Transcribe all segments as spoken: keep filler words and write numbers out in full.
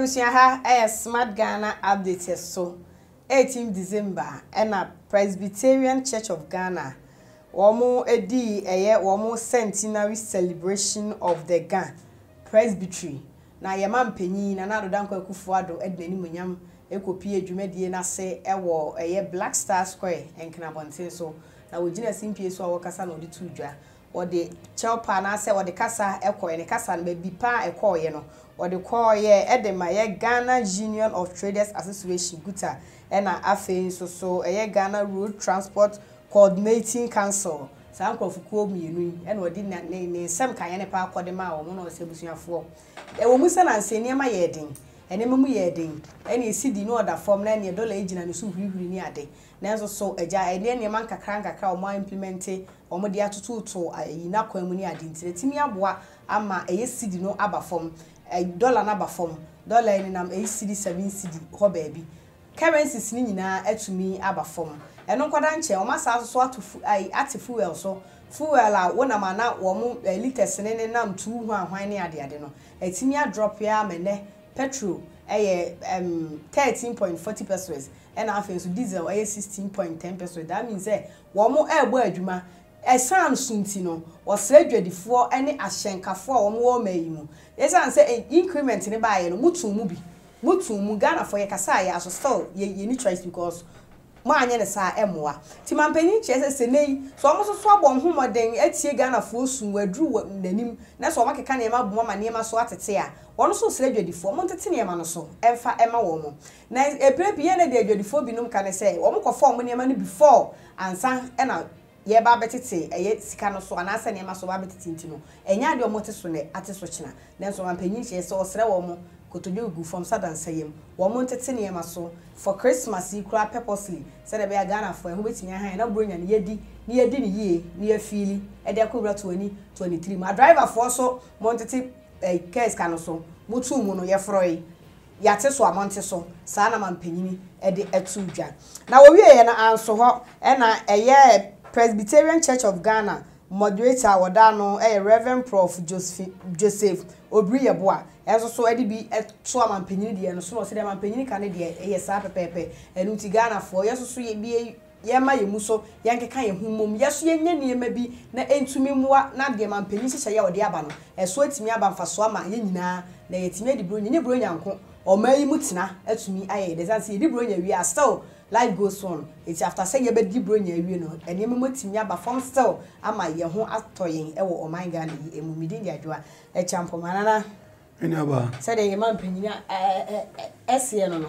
Ebusia ha eh Smart Ghana update so eighteenth December and a Presbyterian Church of Ghana womo edi eye womo centenary celebration of the Ghana Presbytery na yema mpanyi na na dodan kwa kufuado ednani munyam ekopi adwumadie na se ewo eye Black Star Square enkna bonten so na wogina simpie so awokasa na odi tudwa odi chelpa na se odi kasa ekoye ne kasa na bi pa ekoye no odi koye edema ye Ghana Union of Traders Association guta ena afen so so eye Ghana Road Transport Coordinating Council sanko fukuo mienu ena odi ne ne sem kan ne pa akode ma wo no sebusuafo e wo musa na nseni ma ye den ene memu ye den ene Cedi no order form na ne dollar ejina ne so hurihuri ni ade nanso so eja ene ne man kakra kakra o ma implement o mo de atototo ayi na kwan mu ni ade ntire timi aboa ama eye Cedi no aba form e dollar na aba form dollar ni nam eye Cedi seven Cedi ho baby currencies ni nyina atumi aba form eno nkwada nche o ma sa so atu ai ati fuel so fuel a wona ma na wo mo liters ne ne nam two hu ahwan ne ade ade no atimi a drop ya mene petrol eye um thirteen point four zero pesos and after so diesel eye sixteen point one zero pesos. That means eh wo mo e bo adwuma esan sunti no wo sra dwadifo ene ahyenkafo a wo mo wo mayi mu esan say increment ne ba ye no mutu mu bi mutu mu Ghana for ye kasa ya so still ye ye ni choice because ma anya ne sa emoa ti mampani chese senei so omo so so abon homoden atie Ghana fo sun wadru nanim na so makeka ne ma boma ma ne ma so atete a wono so sra dwadifo mo tete ne ma no so emfa ema wo mo na ebrepie ne de dwadifo binum ka ne say wo mo ko form ne ma no before ansa ena ye ba betete eye sika no so anasa ne ma so ba betete ntino enya de omo te so ne ate so kina den so mampani chese o sra wo mo kotojo gu from sadan sayem wo mo tete ne ma so for Christmas you cry purposely said e be Ghana for who betimi han na bronya ne yedi ne yedi ne yie ne afili e de akobra twenty twenty-three ma driver for so mo tete eh case kan so mutu mu no ye froi yate so amonte so saa na mampanyini e de atudwa na wo wie ye na anso ho e na eye Presbyterian Church of Ghana moderator woda no eh Reverend Prof Joseph Joseph Obriyeboa enso so edi bi eto amampanyini de no so no se de amampanyini kan de eh saa pepepe enu ti Ghana for yeso so ye bi ye ma ye mu so yankeka ye humom yeso ye nya niema bi na entumi muwa na de amampanyini hye ye ode aba no eso atimi aba mfaso ama ye nyina na yetimi edi bro nyine bro nyanko o mai mutina atumi aye de sanse edi bro nya wi a still life goes on. It's after say you be di bro nya wi no ene memo timi aba from still ama ye ho atoyen e wo o man Ghana yi emumidi ndi adwoa e champo manana eni aba say de ye man panyina eh ese no no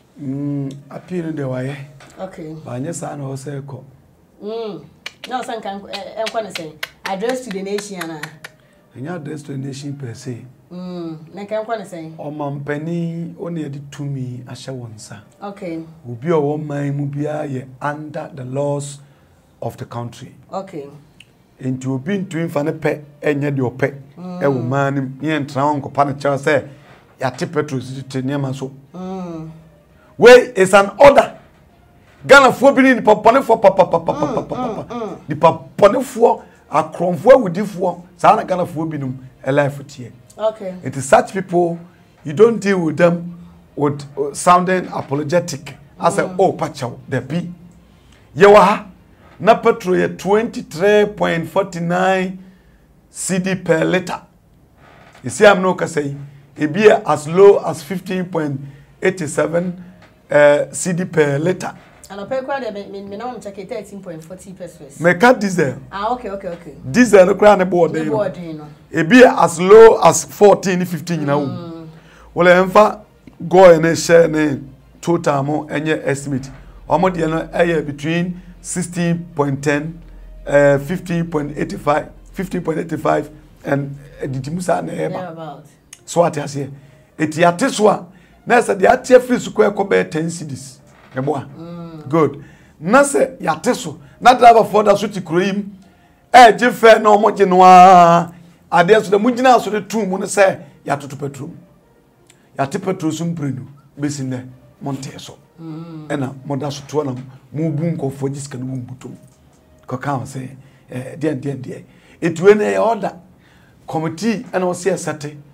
mm appeal de waye okay ba nya sa na o say ko mm no san kan enko na say address to the nation na enya address to the nation per se mm na kan enko na say o mampani o na yedi tumi ahye wonsa okay obi o wo man mu bia ye under the laws of the country okay enti obi ntumi fa ne pe enye de ope e wo man ni entra onko pa ne cha say ya te petrol te niam so mm where is an order Ghana fo bi ni popone fo papa papa papa papa di popone fo akromfo awudifo sa na Ghana fo bi num a life tie okay it is such people you don't deal with them with uh, sounding apologetic as mm. a oh pacho the p yewa na petrol ye twenty-three point four nine Cedi per liter you see am no ka say e be as low as fifteen point eight seven uh, Cedi per liter and I pay quite a bit me now check thirteen point four zero pesos me ka diesel ah okay okay okay diesel no kra na board dey no e be as low as fourteen fifteen na wo wole emfa go en share ne total mo enye estimate omo de no eye between sixteen point ten uh fifteen point eight five fifteen point eight five and editimusa na eba about so at ase eti ate so a na se de ate free su ko be ten cedis ebo good na se yate so na driver for da so ti kroyim e je fe na omo je no a ade so da mugina so de tu mu ne se yatoto petrol yate petrol sum prenu besine monte so ena moda so to na mu bu nko fo jiska no butum ko kan se eh de de de etuwe na order committee ena o se sete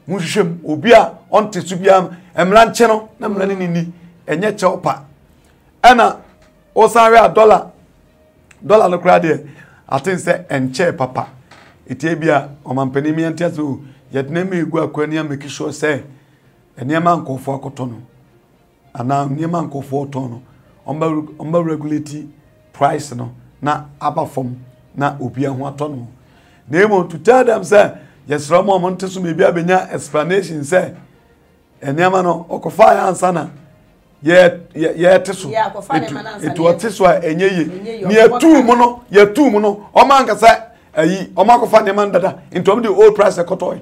muhwehwem obi a onte so bia emra nche no na mra ni ni enye cheopa ana osanwe a dollar dollar no kra de atin se enche papa etie bia omampani mi ante so yetna me egu akwani a make sure se eniema nkofo akoto no ana eniema nkofo oto no omba omba regulate price no na aba from na obi aho ato no na emo to tell them say yes ramo monte so me bia benya explanation say eniema no okofa ya ansa na ye ye teso etu oteso a enye ye ni etu mu no ye tu mu no o man ka say ayi o ma kofa ne man dada into the old price ekotoy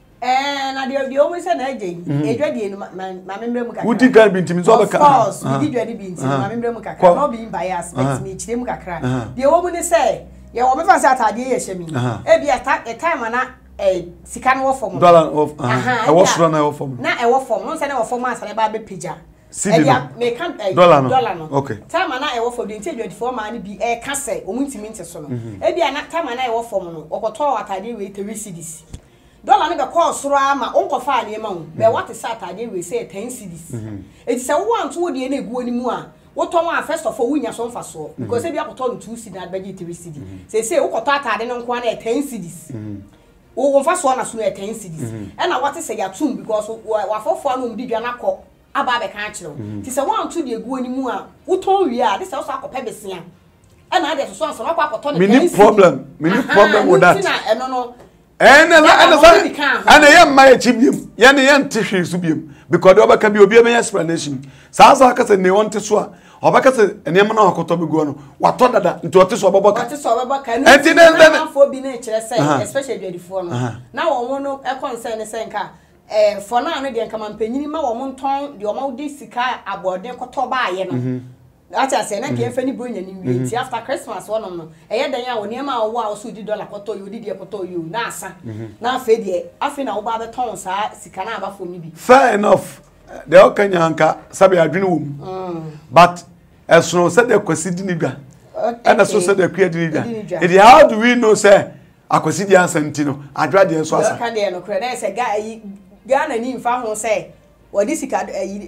eh na de de o we say na age edwade no ma membre mu kakra wudi kan bi ntimi so beka of course wudi dwade bi ntimi ma membre mu kakra no be bias but me chire mu kakra de o mu ne say ye o me fa say atade ye hyemi e bi ata e time na eh sika no wo form dollar of e wo sro na e wo form na e wo form no say na wo form asa na ba be pija Cedi me kan dollar no dollar no okay time na e wo form de ntedwade for ma na bi e ka say o mu ntimi nte so no e bi na time na e wo form no okoto atade we three cedis dollar no be call soro ama onkofa ane ma wo be what is atade we say ten cedis e ti say wo want wo de na egu oni mu a wo to one first of all wo nya so mfa so because e bi akoto no two cedis na be three cedis say say wo koto atade no nko na ten cedis wo mfa so na so na ten cedis e na what say ya tum because wa fofo no mdi dwa na kọ aba be kan kire ti say want to de egu oni mu a wo ton wi a this also akopa besia e na de so so na kwa akoto no ten cedis problem me ni problem with that e no no and and and yam my chibim yan yan tihwe su biem because the obaka bi obi e explanation sa sa ka se ne won te so a obaka se ene ma na akoto be go no wato dada nti ote so oboboka ote so oboboka ni enti na fo bi na kire say especially dwadifo no na won no e concern say nka eh for na no de nka mampanyini ma won nton de o ma odi sika abode koto ba aye no acha say na ke mfa ni bronya ni wi ti after Christmas wonom no eye dan ya woni ma wo a wo so di dollar koto yo di de koto yo na asa na afa de afa na wo ba be ton sa sika na aba fo ni bi fair enough de o kanya nka sabe adwene wo mu but esro said the kwasi di ni dwa and so said the kwia di ni dwa it how do we know say akwasi di ansanti no adwa de so asa ka de no kre na say ga yi Ghana ni mfa ho say wodi sika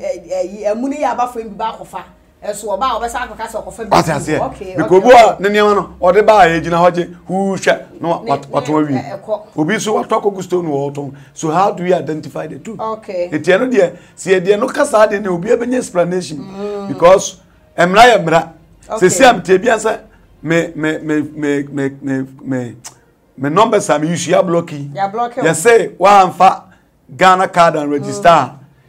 yi amuni ya aba fo bi ba kofa eso oba obesa akaka se okofa bi okay because bo ne niam no ode ba ya gina hoje hu hwe no wato wi obi so wato kogusto no wato so how do we identify the two okay eti no de se de no kasa de ne obi ebenya explanation because emra ya mra se se am te bia se me me me me me me me me numbers am use ya blocky ya block ya say wa amfa Ghana card and register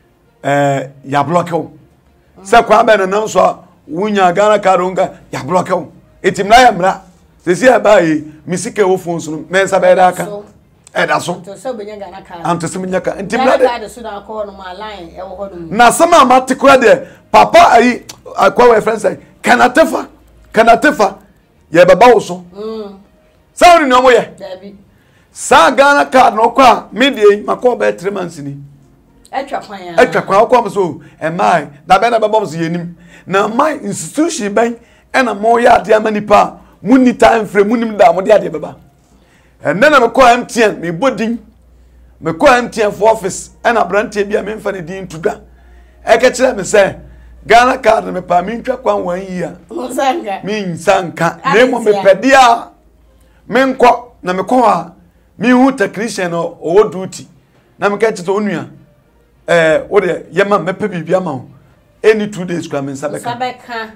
eh ya block se kwa be no so wunya Ghana card unga ya block o etimra ya mra se se ba yi misike wo phone so me nsa be da aka e da so to se benya Ghana card anto se benya ka etimra de card so da ko no ma line e wo hodum na sama matikura de papa ayi akwa we friends say kanatefa kanatefa ye baba wo so mm sa oni no mo ye dabi sa Ghana card no kwa media makọ be three months ni etwa kwan ya etwa kwan kwa so e mai da be na be bom so yenim na my institution ban e na mo ya ade amanipa muni time frame munim da mo de ade beba and then me call M T N me bodin me call M T N for office e na branch bia me mfa ne din tuda e ka kire me say Ghana card me pa me ntwa kwan one year musanga me nsanka na mo me pedia me nko na me ko a me hu technician o o duty na me ka kire onua eh wo de yema me pe bibia ma ho any two days kwa me nsabeka sabeka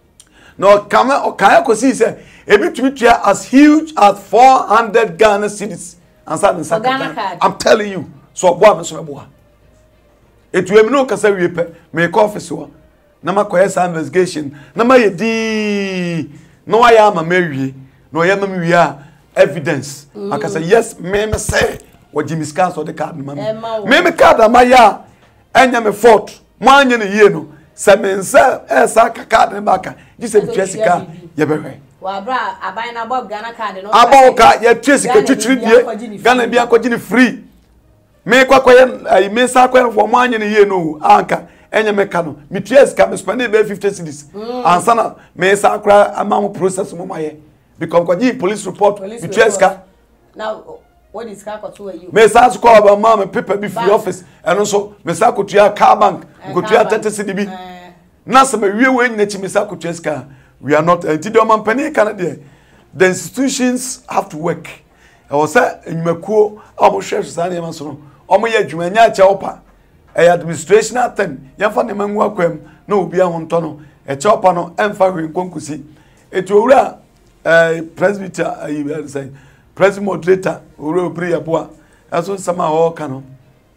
no kama o kaya ko si say e bitumi tua as huge as four hundred Ghana cedis ansa nsaka I'm telling you so boa me so me boa etu emi no kasa wie pe me ko office wo na makoye sa investigation na ma ye di no wa ya ma mewie no ya ma mewie a evidence akasa yes me me say wo Jimmy Scans or the card ma me me card ma ya enya me fort mo anya ne yie no se me nsa esa ka card ne baka ji se twesika ye behwe wa bra aban na bob Ghana card no aba ka ye twesika twitwiri die Ghana bia ko gini free me kwa kwa ye me sa kwa wo mo anya ne yie no anka enya me ka no me twesika me spend be fifty cedis ansa na me sa kwa ama mo process mo maye because ko ji police report me twesika now what is ka koto you me sa so call about mama paper be free office and so me sa kotua car bank go to thirty cedi bi na se me wie we nyina chi me sa kotua ska we are not anti do man pani kan there the institutions have to work e wo say enyumakuo amo hwe sa na so no omo ye adwuma nya cha opa e administrational thing ya fa ne mangu akwam na obi a honto no e cha opa no emfa hwe nkonkusi etu owura eh presbyter ayi say president moderator owura obri yabo aso sama ho ka no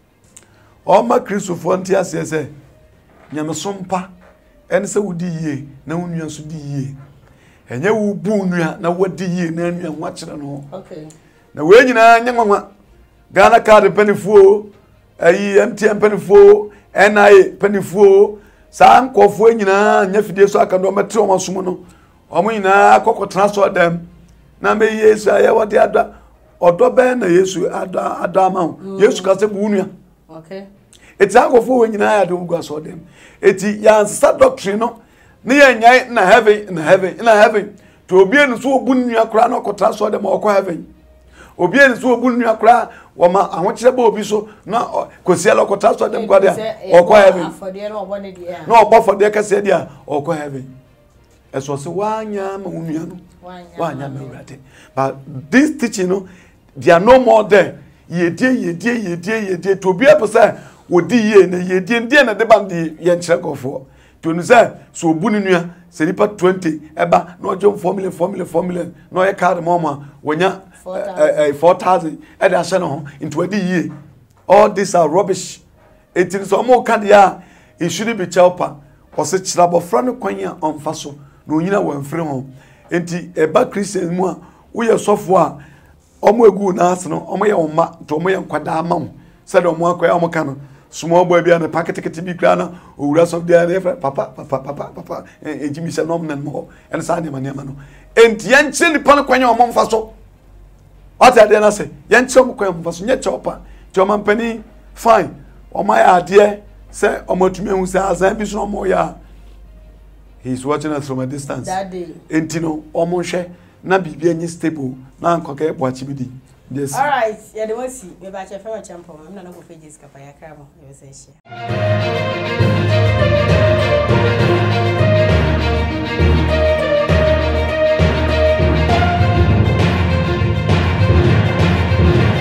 o ma Christopher ntiase se nyamesompa ene se wudi yie na wunua so di yie enye wo bu nua na wadi yie na nua nwa kire no okay na we nyina nyanwa Ghana card panifuo ayi M T N panifuo N I A panifuo sa nkofo nyina nya fidie so aka no metre o masom no omo nyina akoko transfer dem na me Yesu aye wode ada odo ben na Yesu ada adama Yesu ka se bu nua okay eti akofo we nyina ya de ugwa so dem eti ya nsa doctrine no ne ya nyai na heaven na heaven na heaven to obi enu so obu nua kra na ko transfer dem okọ heaven obi enu so obu nua kra wo ma ahokire ba obi so na kosiela ko transfer dem kwa dia okọ heaven afode na obo ne dia na obo fode ka se dia okọ heaven eso se wanya ma unua no wanya ma urate but this teaching no they are no more there yedie yedie yedie yedie to obi apesa wodi ye na yedie ndie na de bam de ye nkyere kofo to nu say so obu ni nua se nipa twenty eba na ojo formula formula formula na ye card mama wonya four thousand e da hye no ho into adi ye all these are rubbish it is omo ka dia it should be chelpa o se kirabo fra no kwanya onfa so na onyina wanfre ho enti eba Christian mu a wo ye sofo a omo egu na ase no omo ye oma to omo ye nkwada ama mo se do omo akoya omo ka no small boy bia na packet kete bi kra na owura so dia na papa papa papa papa ejimi se nom nan mo en sa de mane ma no enti ye nche ni pan kwanya omo mfa so ata de na se ye nche omo kwanya mfa so nye chopa ti omo mpani fine omo ya ade se omo tumi hu se azan bi so omo ya he is watching us from a distance that day enti no omo hwe na bibia nyi stable na nkoke bo achibidi. Yes. All right, yeah, the one see. We back here from a champion. I'm not going to face this. Kapaya, come on. You say shit.